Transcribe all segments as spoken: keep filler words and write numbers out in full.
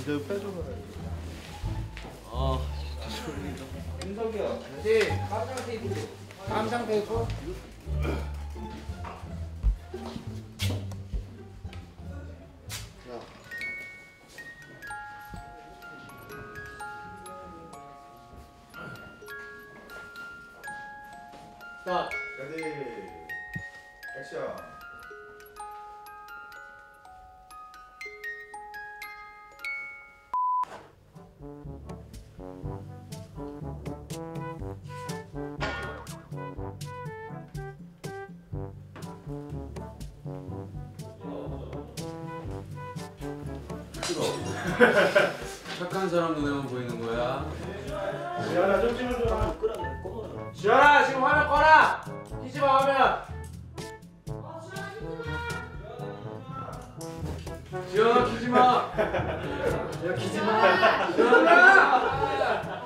이제 빼줘봐. 아, 윤석이요. 네, 깜장 테이프. 깜장 테이프. 스탑. 레디. 액션. 착한 사람 눈에만 보이는 거야. 지현아 좀 찍어줘. 지현아, 지금 화면 꺼라. 키지 마 화면. 지현아 키지 마. 야, 키지 마. 지현아.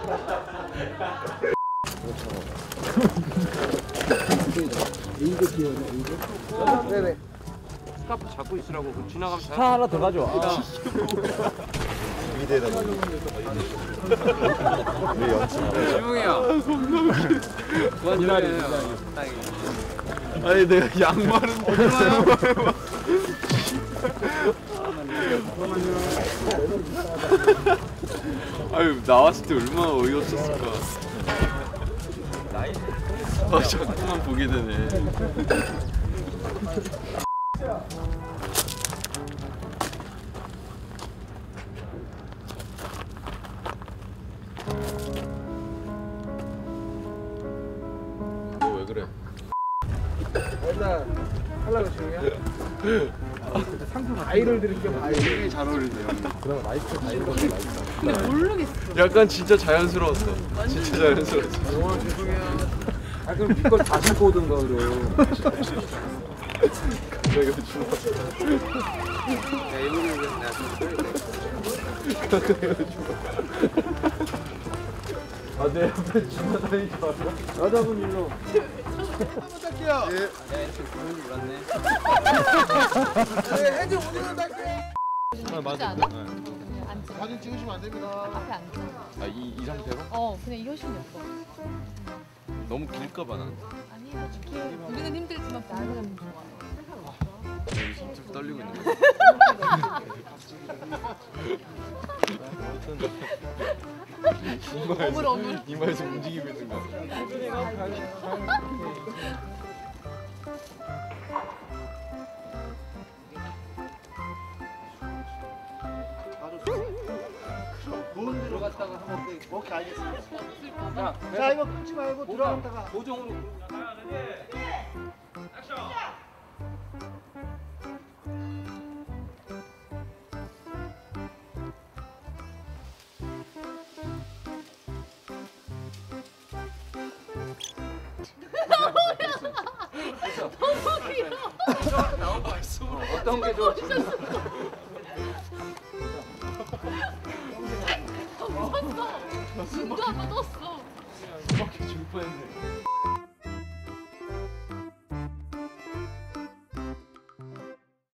네네. 스카프 잡고 있으라고. 그럼 지나가면 잘. 차 하나 더 가져와. 위대다. 왜 연출? 지붕이 형. 그만 좀 해요. 아니 내가 양말은 얼마나? 아유 나왔을 때 얼마나 어이없었을까. 아 자꾸만 보게 되네. 너 왜 그래? 일단 하려고 지금이야. 상품 바이럴 드릴게요. 바이럴. 굉장히 잘 어울리세요. 그럼 라이트 바이럴 거 라이트. 근데 모르겠어. 약간 진짜 자연스러웠어. 진짜 자연스러웠어. 오늘 죄송해요. 아 그럼 니걸 다 신고 오든가 그럼. 내가 주워. 야 이거를 내가 아, 내 옆에 지나다니지 마라. 여자분 일로. 부탁해요. 예. 내가 이렇게 보는 줄 알았네. 네, 해줘 오늘은 할게. 아, 맞아. 그냥 앉아. 사진 찍으시면 안 됩니다. 앞에 앉아. 아이 이 상태로? 어, 그냥 이 훨씬 예뻐. 너무 길까봐 난. 아니, 솔직히 우리는 힘들지만 나는 좀 좋아. 여기 손톱 떨리고 있는 거. 어물 어물. 이마에서 움직이고 있는 거. 들어갔다가 한번 때. 오케이 알겠습니다. 자, 자 이거 끊지 말고 들어갔다가. 고정으로. 너무 길어. 어떤 게 좋아? 떴어. 눈도 한번 떴어. 줄 뻔했네.